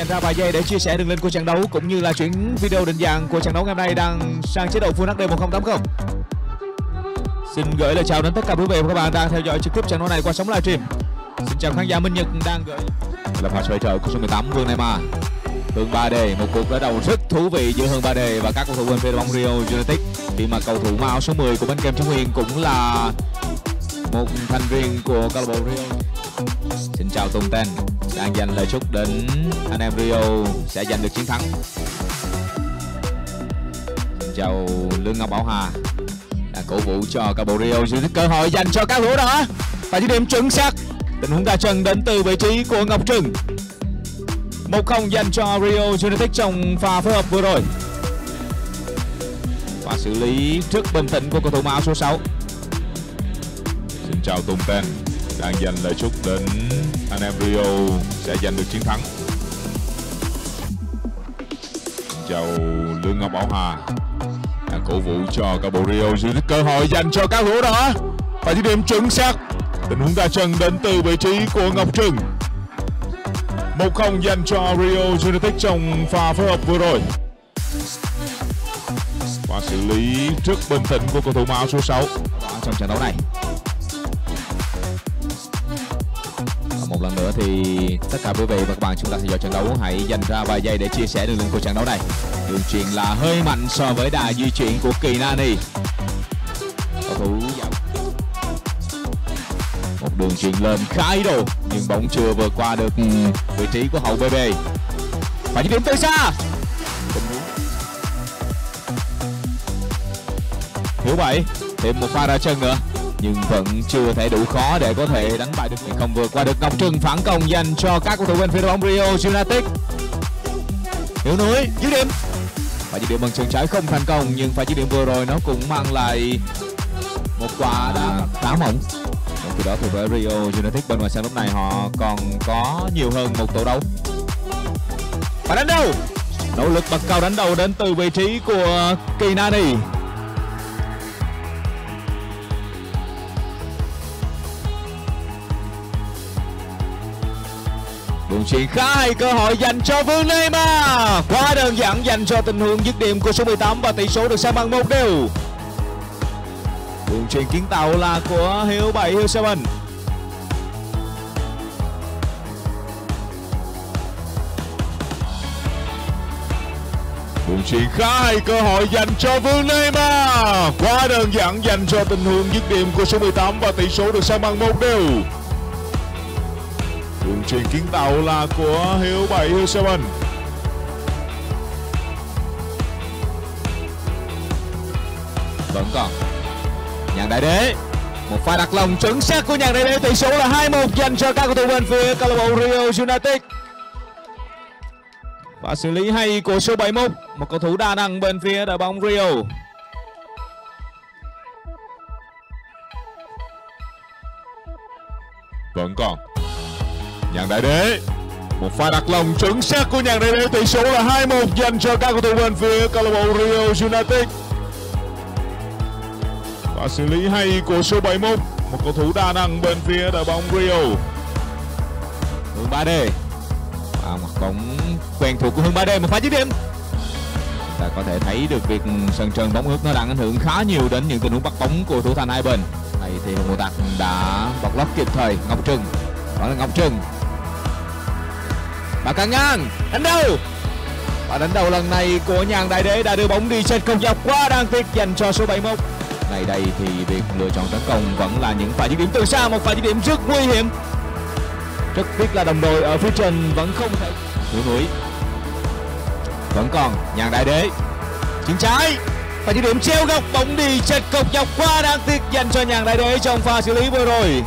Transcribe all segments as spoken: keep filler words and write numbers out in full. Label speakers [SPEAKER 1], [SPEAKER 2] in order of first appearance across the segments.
[SPEAKER 1] dành ra vài giây để chia sẻ đường link của trận đấu cũng như là chuyển video định dạng của trận đấu ngày hôm nay đang sang chế độ Full hát đê một không tám không. Xin gửi lời chào đến tất cả quý vị và các bạn đang theo dõi trực tiếp trận đấu này qua sóng livestream. Xin chào khán giả Minh Nhật đang gửi là pha xoay trời của số mười tám Vương Neymar. Hương ba đê, một cuộc đối đầu rất thú vị giữa Hương ba đê và các cầu thủ bên phía đội bóng Rio United. Khi mà cầu thủ mang áo số mười của bên Kem Trung Nguyên cũng là một thành viên của câu lạc bộ Rio. Xin chào Tùng Ten đang dành lời chúc đến anh em Rio sẽ giành được chiến thắng. Xin chào Lương Ngọc Bảo Hà đang cổ vũ cho câu lạc bộ Rio United, cơ hội dành cho các lỗ đỏ và dứt điểm chuẩn xác. Tình huống đá chân đến từ vị trí của Ngọc Trừng. một không dành cho Rio United trong pha phối hợp vừa rồi. Và xử lý rất bình tĩnh của cầu thủ áo số sáu.
[SPEAKER 2] Xin chào Tùng Ten đang dành lời chúc đến anh em Rio sẽ giành được chiến thắng. Xin chào Lương Ngọc Bảo Hà đang cổ vũ cho câu lạc bộ Rio United, cơ hội dành cho các lỗ đỏ và dứt điểm chuẩn xác. Tình huống đá chân đến từ vị trí của Ngọc Trừng. một không dành cho Rio United trong pha phối hợp vừa rồi. Và xử lý rất bình tĩnh của cầu thủ áo số sáu
[SPEAKER 1] trong trận đấu này. Và một lần nữa thì tất cả quý vị và các bạn chúng ta theo dõi trận đấu hãy dành ra vài giây để chia sẻ đường link của trận đấu này. Đường chuyền là hơi mạnh so với đà di chuyển của Kỳ Nani. Cầu thủ một đường chuyền lên khá ý đồ nhưng bóng chưa vượt qua được vị trí của hậu bê bê. Và dứt điểm từ xa. Hiếu Bảy thêm một pha ra chân nữa nhưng vẫn chưa thể đủ khó để có thể đánh bại được, không vượt qua được Ngọc Trừng. Phản công dành cho các cầu thủ bên phía đội bóng Rio United. Hiếu Núi dứt điểm và dứt điểm bằng chân trái không thành công, nhưng pha dứt điểm vừa rồi nó cũng mang lại một quả đá khá mỏng. Từ đó thì với Rio United bên ngoài sân lúc này họ còn có nhiều hơn một tổ đấu. Và đánh đầu, nỗ lực bật cao đánh đầu đến từ vị trí của Kỳ Nani. Đường chuyền khá hay, cơ hội dành cho Vương Neymar. Quá đơn giản dành cho tình huống dứt điểm của số mười tám và tỷ số được san bằng một đều. Đường chuyền kiến tạo là của Hiếu bảy, Hiếu Seven.
[SPEAKER 2] Đường chuyền khá hay, cơ hội dành cho Vương Neymar. Quá đơn giản dành cho tình huống dứt điểm của số mười tám và tỷ số được san bằng một đều. Đường chuyền kiến tạo là của Hiếu bảy, Hiếu Seven.
[SPEAKER 1] Vẫn còn Nhàn Đại Đế, một pha đặt lòng chuẩn xác của Nhàn Đại Đế, tỷ số là hai một dành cho các cầu thủ bên phía câu lạc bộ Rio United. Và xử lý hay của số bảy mươi mốt, một cầu thủ đa năng bên phía đội bóng Rio.
[SPEAKER 2] Vẫn còn Nhàn Đại Đế, một pha đặt lòng chuẩn xác của Nhàn Đại Đế, tỷ số là hai một dành cho các cầu thủ bên phía câu lạc bộ Rio United. Và xử lý hay của số bảy mươi mốt, một cầu thủ đa năng bên phía đội bóng Rio.
[SPEAKER 1] Hương ba đê, à, một bóng quen thuộc của Hương ba đê, một pha dứt điểm. Chúng ta có thể thấy được việc sân trơn bóng ướt nó đang ảnh hưởng khá nhiều đến những tình huống bắt bóng của thủ thành hai bên. Này thì Hồng Ngô Tạc đã bọc lót kịp thời. Ngọc Trừng, đó là Ngọc Trừng. Bà Càng Ngang đánh đầu, và đánh đầu lần này của Nhàn Đại Đế đã đưa bóng đi trên không dọc, quá đáng tiếc dành cho số bảy mươi mốt. Này đây thì việc lựa chọn tấn công vẫn là những pha dứt điểm từ xa, một pha dứt điểm rất nguy hiểm. Rất tiếc là đồng đội ở phía trên vẫn không thể. Núi Núi vẫn còn Nhàn Đại Đế, chân trái và dứt điểm treo góc, bóng đi trên cột dọc, quá đáng tiếc dành cho Nhàn Đại Đế trong pha xử lý vừa rồi.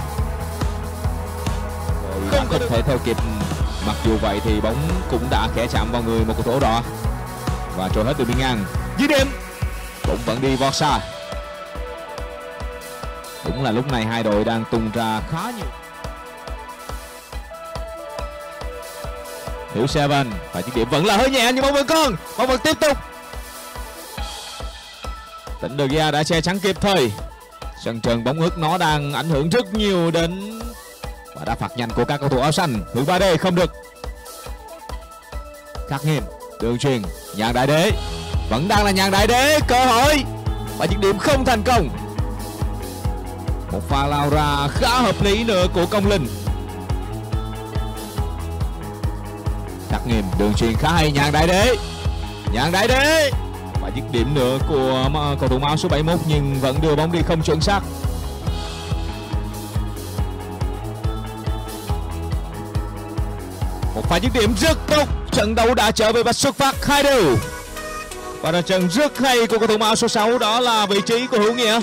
[SPEAKER 1] Không có thể theo kịp, mặc dù vậy thì bóng cũng đã khẽ chạm vào người một cầu thủ đỏ và trôi hết đường biên ngang. Dứt điểm, bóng vẫn đi vọt xa. Đúng là lúc này hai đội đang tung ra khá nhiều. Hiếu Seven và dứt điểm vẫn là hơi nhẹ nhưng bóng vẫn còn, bóng vẫn tiếp tục. Tỉnh De Gea đã che chắn kịp thời. Sân trơn bóng ướt nó đang ảnh hưởng rất nhiều đến và đá phạt nhanh của các cầu thủ áo xanh. Hưởng ba đê không được. Khắc Nghiên, đường truyền Nhàn Đại Đế, vẫn đang là Nhàn Đại Đế, cơ hội và dứt điểm không thành công. Một pha lao ra khá hợp lý nữa của Công Linh. Khắc Nghiên, đường truyền khá hay, Nhàn Đại Đế, Nhàn Đại Đế và dứt điểm nữa của cầu thủ áo số bảy mươi mốt nhưng vẫn đưa bóng đi không chuẩn xác. Một pha dứt điểm rất tốt, trận đấu đã trở về và xuất phát hai đều. Và là trận rất hay của cầu thủ áo số sáu, đó là vị trí của Hữu Nghĩa.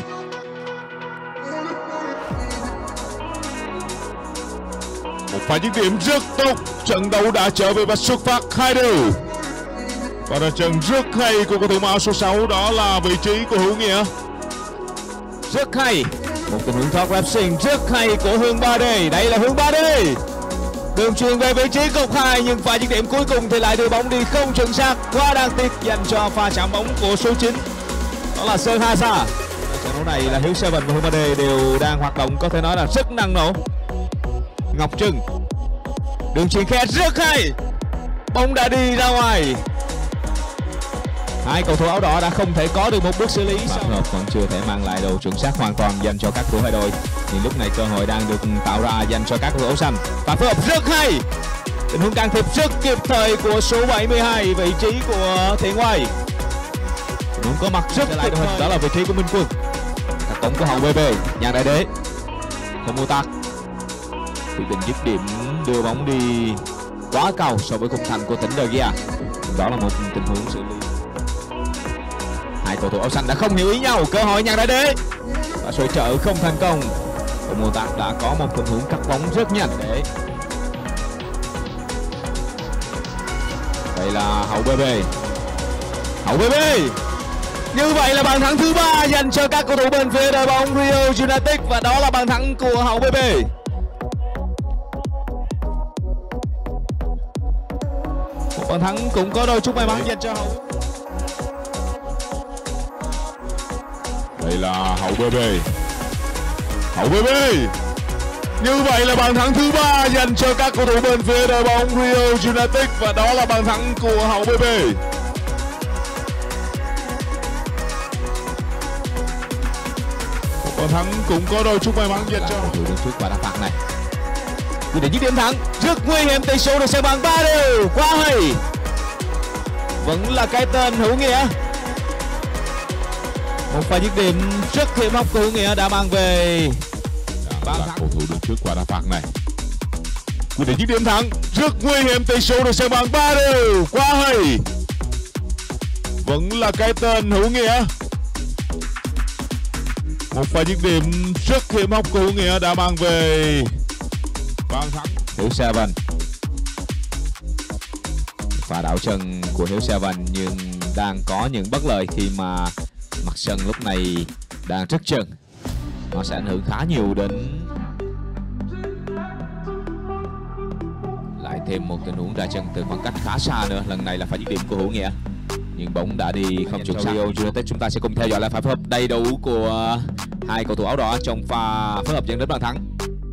[SPEAKER 2] Một pha dứt điểm rất tốt, trận đấu đã trở về và xuất phát hai đều. Và là trận rất hay của cầu thủ áo số sáu, đó là vị trí của Hữu Nghĩa.
[SPEAKER 1] Rất hay, một tình huống thoát racing rất hay của Hương ba D. Đây là Hương ba D, đường truyền về vị trí cột hai nhưng pha dứt điểm cuối cùng thì lại đưa bóng đi không chuẩn xác, quá đáng tiếc dành cho pha chạm bóng của số chín, đó là Sơn Ha Sa. Trận đấu này là Hiếu Seven và Hương ba D đều đang hoạt động có thể nói là rất năng nổ. Ngọc Trưng, đường truyền khe rất hay, bóng đã đi ra ngoài. Hai cầu thủ áo đỏ đã không thể có được một bước xử lý. Phối hợp vẫn chưa thể mang lại độ chuẩn xác hoàn toàn dành cho các thủ hai đội. Nhưng lúc này cơ hội đang được tạo ra dành cho các cầu thủ áo xanh. Và phối hợp rất hay, tình huống can thiệp rất kịp thời của số bảy mươi hai, vị trí của Thiện Hoài. Tình huống có mặt rất lại đội hình, đó là vị trí của Minh Quân. Các cổng của hậu bê bê, Nhàn Đại Đế không mô tạc, quyết định dứt điểm đưa bóng đi quá cao so với khung thành của tỉnh De Gea. Đó là một tình huống xử lý. Hai cầu thủ áo xanh đã không hiểu ý nhau, cơ hội Nhàn Đại Đế và xoay trợ không thành công. Cầu Mô Tạc đã có một tình huống cắt bóng rất nhanh để đây là hậu bê bê, hậu bê bê. Như vậy là bàn thắng thứ ba dành cho các cầu thủ bên phía đội bóng Rio United và đó là bàn thắng của hậu bê bê. Một bàn thắng cũng có đôi chút may mắn dành cho hậu.
[SPEAKER 2] Đây là hậu bê bê, hậu bê bê. Như vậy là bàn thắng thứ ba dành cho các cầu thủ bên phía đội bóng Rio United và đó là bàn thắng của hậu bê bê. Một bàn thắng cũng có đôi chút may mắn dành cho
[SPEAKER 1] cầu thủ đứng trước và đá phạt này. Quyết định dứt điểm thắng rất nguy hiểm, tỷ số được sang bằng ba đều, quá hay. Vẫn là cái tên Hữu Nghĩa. Một pha dứt điểm rất hiểm hóc của Hữu Nghĩa đã mang về
[SPEAKER 2] bàn thắng. Cầu thủ đứng trước quả đá phạt này. Quyết định dứt điểm thắng rất nguy hiểm, tỷ số được sang bằng ba đều, quá hay. Vẫn là cái tên Hữu Nghĩa. Một pha dứt điểm rất hiểm hóc của Hữu Nghĩa đã mang về bàn thắng.
[SPEAKER 1] Hiếu Seven, pha đảo chân của Hiếu Seven nhưng đang có những bất lợi khi mà mặt sân lúc này đang rất trơn, nó sẽ ảnh hưởng khá nhiều đến. Lại thêm một tình huống ra chân từ khoảng cách khá xa nữa, lần này là pha dứt điểm của Hữu Nghĩa nhưng bóng đã đi không chuẩn xác. Rio United chúng ta sẽ cùng theo dõi lại pha phối hợp đầy đủ của hai cầu thủ áo đỏ trong pha phối hợp dẫn đến bàn thắng.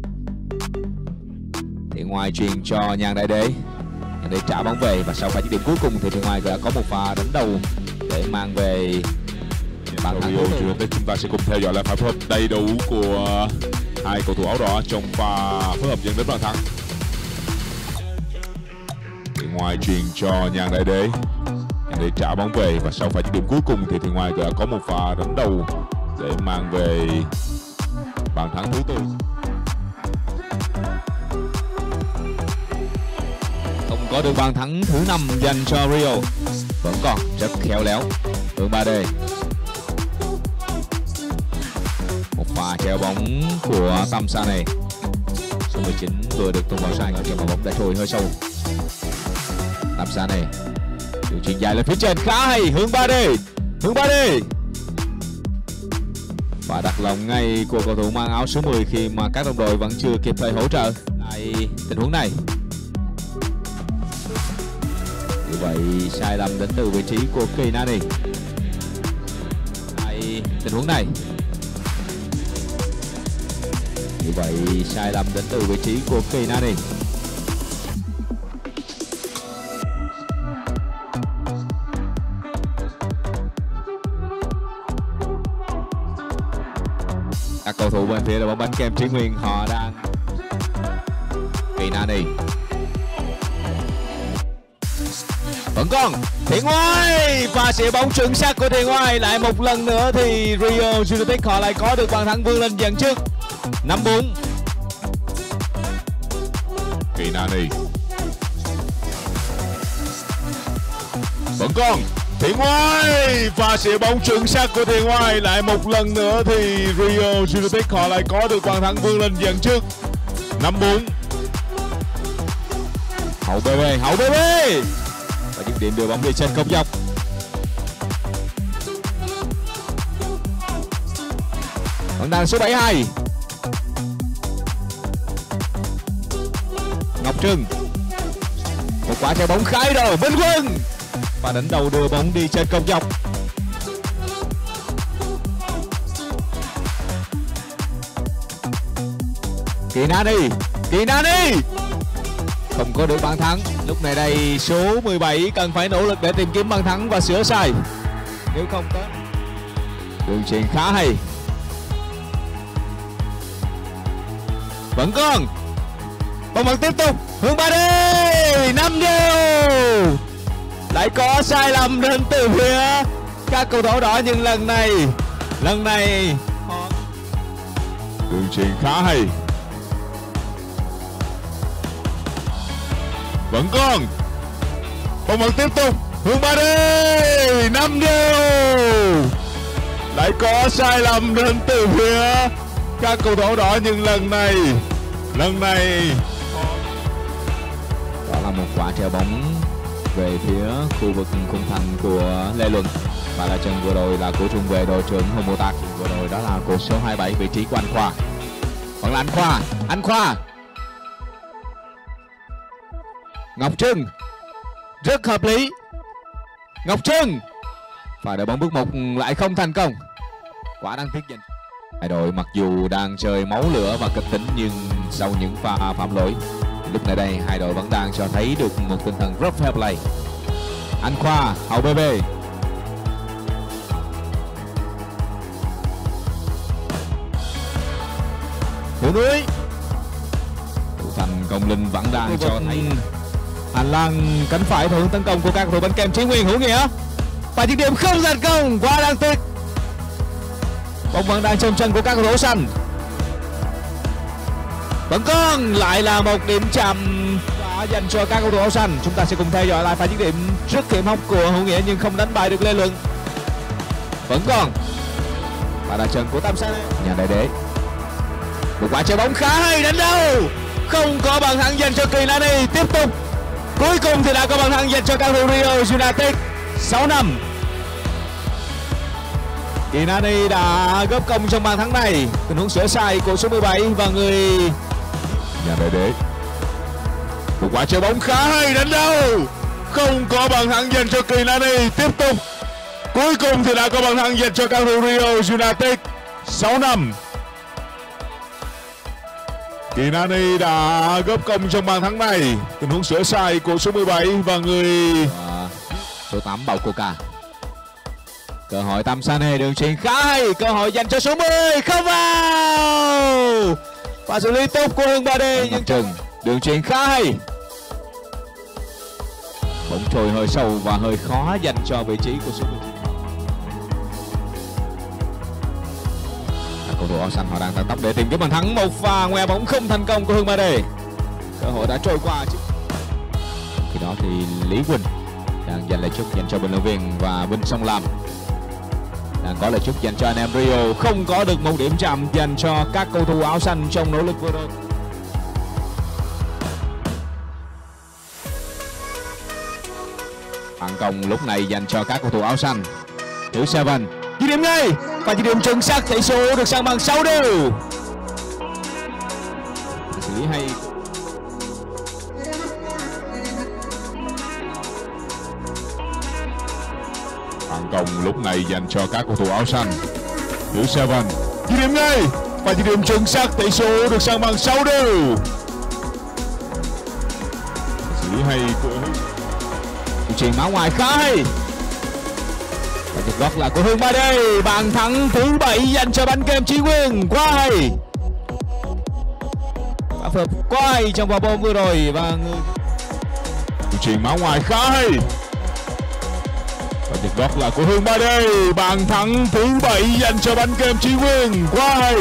[SPEAKER 1] Thì ngoài truyền cho Nhàn Đại Đế, Nhàn Đại Đế trả bóng về và sau pha dứt điểm cuối cùng thì Thiện Hoài đã có một pha đánh đầu để mang về bàn thắng.
[SPEAKER 2] Rio United chúng ta sẽ cùng theo dõi lại pha phối hợp đầy đủ của hai cầu thủ áo đỏ trong pha phối hợp dẫn đến bàn thắng. Thì ngoài truyền cho Nhàn Đại Đế, Nhàn Đại Đế trả bóng về và sau pha dứt điểm cuối cùng thì Thiện Hoài đã có một pha đánh đầu để mang về bàn thắng thứ tư.
[SPEAKER 1] Không có được bàn thắng thứ năm dành cho Rio, vẫn còn rất khéo léo. Hương ba D, một pha treo bóng của Tâm Sa này, số mười chín vừa được tung vào sân nhưng mà bóng đã trôi hơi sâu. Tâm Sa này, đường chuyền dài lên phía trên khá hay. Hương ba D, Hương ba D và đặt lòng ngay của cầu thủ mang áo số mười khi mà các đồng đội vẫn chưa kịp thời hỗ trợ lại tình huống này. Như vậy sai lầm đến từ vị trí của Kỳ Nani. Tại tình huống này, như vậy sai lầm đến từ vị trí của Kỳ Nani. cầu thủ bên phía đội bóng bánh kem Trí Nguyên họ đang Kỳ Nani vẫn còn Thiện Oai và sẽ bóng chuẩn xác của Thiện Oai. Lại một lần nữa thì Rio United họ lại có được bàn thắng vươn lên dẫn trước năm bốn.
[SPEAKER 2] Kỳ Nani vẫn còn Thiện Oai và sẽ bóng chuẩn xác của Thiện Oai. Lại một lần nữa thì Rio United họ lại có được bàn thắng vươn lên dẫn trước năm bốn.
[SPEAKER 1] Hậu bê bê, hậu bê bê và dứt điểm đưa bóng đi trên công dọc. Vẫn đang số bảy mươi hai. Ngọc Trưng. Một quả trái bóng khai rồi, Minh Quân và đánh đầu đưa bóng đi trên công dọc. Kỳ Nani, Kỳ Nani không có được bàn thắng. Lúc này đây số mười bảy cần phải nỗ lực để tìm kiếm bàn thắng và sửa sai. Nếu không có đường chuyền khá hay. Vẫn còn bóng bắn tiếp tục hướng ba D năm đều. Lại có sai lầm đến từ phía các cầu thủ đỏ nhưng lần này lần này
[SPEAKER 2] đường chuyền khá hay. Vẫn còn bóng bắn tiếp tục hướng ba D năm đều. Lại có sai lầm đến từ phía các cầu thủ đỏ nhưng lần này lần này
[SPEAKER 1] đó là một quả treo bóng về phía khu vực khung thành của Lê Luận và là chân vừa rồi là của trung vệ đội trưởng Hồng Mô Tạc. Vừa rồi đó là cột số hai mươi bảy, vị trí của anh Khoa. Vẫn là anh Khoa, anh Khoa. Ngọc Trưng rất hợp lý. Ngọc Trưng và đội bóng bước một lại không thành công. Quả đáng tiếc dành. Hai đội mặc dù đang chơi máu lửa và kịch tính nhưng sau những pha phạm lỗi lúc này đây hai đội vẫn đang cho thấy được một tinh thần rất fair play. Anh Khoa, hậu bê bê. Thủ núi. Thủ thành Công Linh vẫn đang cho thấy hành lang cánh phải theo hướng tấn công của các cầu thủ bánh kem Trí Nguyên. Hữu Nghĩa và dứt điểm không thành công, quá đáng tiếc. Bóng vẫn đang trong chân của các cầu thủ xanh. Vẫn còn lại là một điểm chạm dành cho các cầu thủ áo xanh. Chúng ta sẽ cùng theo dõi lại pha dứt điểm rất hiểm hóc của Hữu Nghĩa nhưng không đánh bại được Lê Luận. Vẫn còn và là chân của Tam Sa nhà đại đế. Một quả chơi bóng khá hay, đánh đầu không có bàn thắng dành cho Kỳ Nani. Tiếp tục cuối cùng thì đã có bàn thắng dành cho các cầu thủ Rio United. Sáu năm Kỳ Nani đã góp công trong bàn thắng này. Tình huống sửa sai của số mười bảy và người
[SPEAKER 2] nhà đại đế. Một quả chơi bóng khá hay, đánh đầu không có bàn thắng dành cho Kỳ Nani. Tiếp tục cuối cùng thì đã có bàn thắng dành cho các cầu thủ Rio United. Sáu năm Kỳ Nani đã góp công trong bàn thắng này. Tình huống sửa sai của số mười bảy và người
[SPEAKER 1] à, số tám Bảo Coca. Cơ hội Tam Sa đường chuyền khá hay, cơ hội dành cho số mười không vào và xử lý tốt của Hưng ba D. Nhưng Trừng đường chuyền khá hay, bóng trôi hơi sâu và hơi khó dành cho vị trí của số mười chín. Cầu thủ áo xanh họ đang tăng tốc để tìm kiếm bàn thắng. Một pha ngoe bóng không thành công của Hưng ba D. Cơ hội đã trôi qua. Khi đó thì Lý Quỳnh đang giành lại chúc dành cho bình luận viên và Vinh Sông Lam đang có lời chúc dành cho anh em Rio. Không có được một điểm chạm dành cho các cầu thủ áo xanh trong nỗ lực vừa rồi. Phản công lúc này dành cho các cầu thủ áo xanh. Thứ Seven ghi điểm ngay và ghi điểm chuẩn xác, tỷ số được sang bằng sáu đều. Xử lý hay.
[SPEAKER 2] phản công lúc này dành cho các cầu thủ áo xanh. Thứ Seven ghi điểm ngay và ghi điểm chuẩn xác, tỷ số được sang bằng sáu đều. Xử lý hay của
[SPEAKER 1] chuyền máu ngoài khá hay. Và được gót là của Hương ba đê. Bàn thắng thứ bảy dành cho bánh kem Chí Nguyên. Quá hay. Và phhợp quá hay trong quả bóng vừa rồi. Và
[SPEAKER 2] chuyền máu ngoài khá hay. Và được gót là của Hương ba đê. Bàn thắng thứ bảy dành cho bánh kem Chí Nguyên. Quá hay.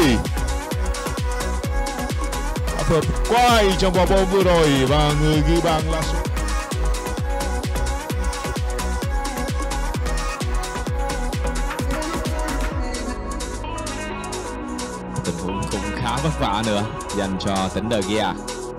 [SPEAKER 2] Và phhợp quá hay trong quả bóng vừa rồi. Và người ghi bàn là
[SPEAKER 1] tình huống cũng khá vất vả nữa dành cho Tỉnh De Gea.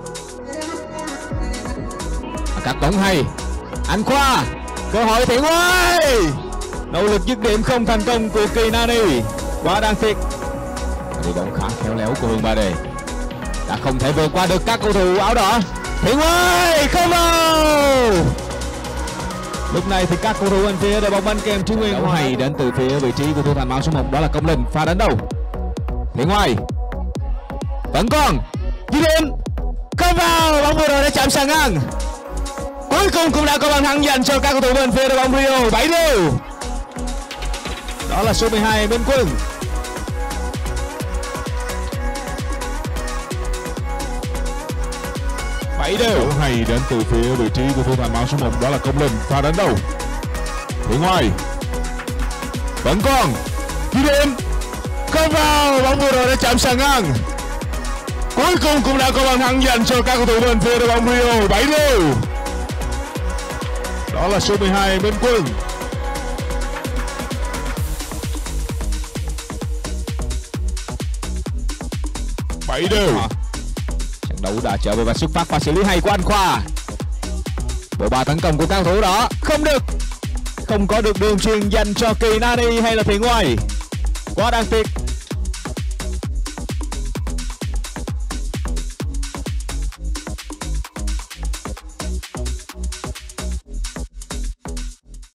[SPEAKER 1] Cắt bóng hay. Anh Khoa. Cơ hội Thiện Hoài. Nỗ lực dứt điểm không thành công của Kỳ Nani. Quá đáng tiếc. Đi bóng khá khéo léo của Hương ba đê. Đã không thể vượt qua được các cầu thủ áo đỏ. Thiện Hoài không vào. Lúc này thì các cầu thủ bên phía đội bóng bánh kem Chí Nguyên hay đến từ phía vị trí của thủ thành áo số một, đó là Công Linh. Pha đánh đầu. Thiện Hoài vẫn còn dứt điểm không vào. Bóng vừa rồi đã chạm sàn ngang. Cuối cùng cũng đã có bàn thắng dành cho các cầu thủ bên phía đội bóng Rio. Bảy đều. Đó là số mười hai Minh Quân. Bảy đều.
[SPEAKER 2] hay đến từ phía vị trí của thủ thành áo số một, đó là Công Linh. Pha đánh đầu. Thiện Hoài vẫn còn dứt điểm không vào. Bóng vừa rồi đã chạm sàn ngang. Cuối cùng cũng đã có bàn thắng dành cho các cầu thủ bên phía đội bóng Rio. Bảy đều. Đó là số mười hai Minh Quân. Bảy đều.
[SPEAKER 1] Trận đấu đã trở về và xuất phát và xử lý hay của anh Khoa. Bộ ba tấn công của các cầu thủ đó không được. Không có được đường truyền dành cho Kỳ Nani hay là Thiện Hoài. Quá đáng tiếc.